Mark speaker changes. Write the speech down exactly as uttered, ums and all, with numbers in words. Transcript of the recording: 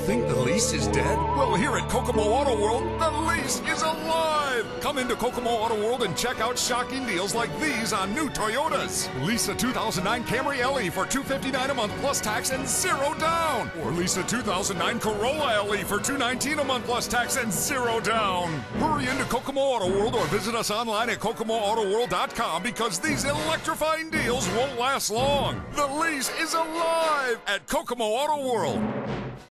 Speaker 1: think the lease is dead? Well, here at Kokomo Auto World, the lease is alive! Come into Kokomo Auto World and check out shocking deals like these on new Toyotas. Lease a two thousand nine Camry L E for two hundred fifty-nine dollars a month plus tax and zero down. Or lease a two thousand nine Corolla L E for two hundred nineteen dollars a month plus tax and zero down. Hurry into Kokomo Auto World or visit us online at kokomo auto world dot com because these electrifying deals won't last long. The lease is alive at Kokomo Auto World.